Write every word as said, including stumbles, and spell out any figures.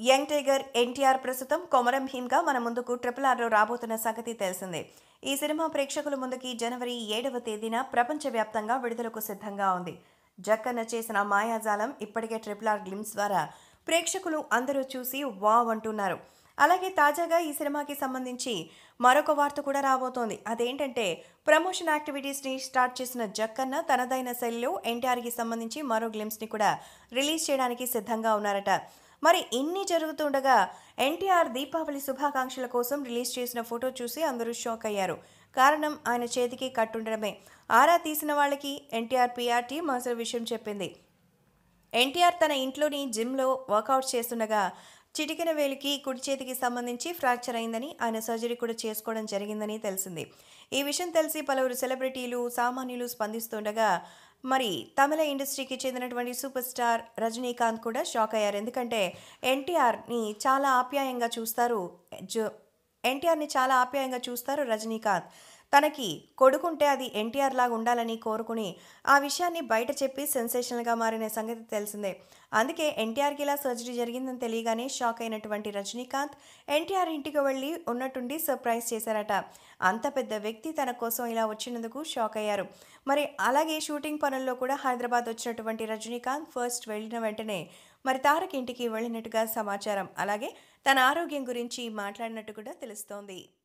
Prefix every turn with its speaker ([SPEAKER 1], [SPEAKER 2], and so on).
[SPEAKER 1] Young tiger NTR ప్రస్తుతం కొమరం భీమ్గా మన ముందుకు ట్రిపుల్ ఆర్లో రాబోతున్న సంగతి తెలిసిందే. ఈ సినిమా ప్రేక్షకుల ముందుకి జనవరి ఏడవ తేదీన ప్రపంచవ్యాప్తంగా విడుదలకు సిద్ధంగా ఉంది. జక్కన్న చేసిన మాయాజాలం ఇప్పటికే ట్రిపుల్ ఆర్ గ్లిమ్స్ ద్వారా ప్రేక్షకులు అందరూ చూసి వావ్ అంటున్నారు. అలాగే తాజాగా ఈ సినిమాకి సంబంధించి మరొక వార్త కూడా రాబోతోంది. అదేంటంటే ప్రమోషన్ యాక్టివిటీస్ని స్టార్ట్ చేసిన జక్కన్న తనదైన శైలిలో ఎన్టీఆర్కి సంబంధించి మరో గ్లిమ్స్ని కూడా రిలీజ్ చేయడానికి సిద్ధంగా ఉన్నారట. మరి ఇన్ని జరుగుతుండగా ఎన్టీఆర్ దీపావళి శుభాకాంక్షల కోసం రిలీజ్ చేసిన ఫోటో చూసి అందరూ షాక్ అయ్యారు. కారణం ఆయన చేతికి కట్టుండడమే. ఆరా తీసిన వాళ్ళకి ఎన్టీఆర్ పీఆర్ టీం అసలు విషయం చెప్పింది. ఎన్టీఆర్ తన ఇంట్లోని జిమ్లో వర్కౌట్ చేస్తుండగా చిటికెన వేలికి కుడి చేతికి సంబంధించి ఫ్రాక్చర్ అయిందని, ఆయన సర్జరీ కూడా చేసుకోవడం జరిగిందని తెలిసింది. ఈ విషయం తెలిసి పలువురు సెలబ్రిటీలు, సామాన్యులు స్పందిస్తుండగా మరి తమిళ ఇండస్ట్రీకి చెందినటువంటి సూపర్ స్టార్ రజనీకాంత్ కూడా షాక్ అయ్యారు. ఎందుకంటే ఎన్టీఆర్ని చాలా ఆప్యాయంగా చూస్తారు జో ఎన్టీఆర్ని చాలా ఆప్యాయంగా చూస్తారు రజనీకాంత్. తనకి కొడుకుంటే అది ఎన్టీఆర్ లాగా ఉండాలని కోరుకుని ఆ విషయాన్ని బయట చెప్పి సెన్సేషనల్గా మారిన సంగతి తెలిసిందే. అందుకే ఎన్టీఆర్కి ఇలా సర్జరీ జరిగిందని తెలియగానే షాక్ అయినటువంటి రజనీకాంత్ ఎన్టీఆర్ ఇంటికి వెళ్ళి ఉన్నట్టుండి సర్ప్రైజ్ చేశారట. అంత పెద్ద వ్యక్తి తన కోసం ఇలా వచ్చినందుకు షాక్ అయ్యారు. మరి అలాగే షూటింగ్ పనుల్లో కూడా హైదరాబాద్ వచ్చినటువంటి రజనీకాంత్ ఫస్ట్ వెళ్ళిన వెంటనే మరి తారక్ ఇంటికి వెళ్ళినట్టుగా సమాచారం. అలాగే తన ఆరోగ్యం గురించి మాట్లాడినట్టు కూడా తెలుస్తోంది.